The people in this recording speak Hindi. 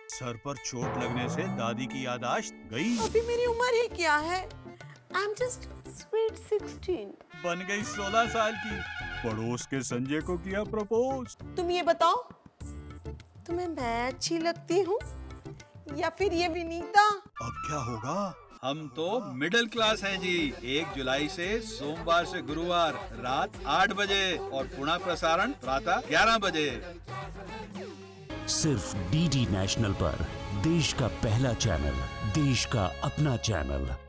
सर पर चोट लगने से दादी की याददाश्त गई। अभी मेरी उम्र ही क्या है? I'm just sweet 16। बन गई 16 साल की। पड़ोस के संजय को किया प्रपोज। तुम ये बताओ, तुम्हें मैं अच्छी लगती हूँ या फिर ये विनीता? अब क्या होगा? हम तो मिडिल क्लास हैं जी। 1 जुलाई से सोमवार से गुरुवार रात 8 बजे और पुनः प्रसारण प्रातः 11 बजे। सिर्फ डीडी नेशनल पर, देश का पहला चैनल, देश का अपना चैनल।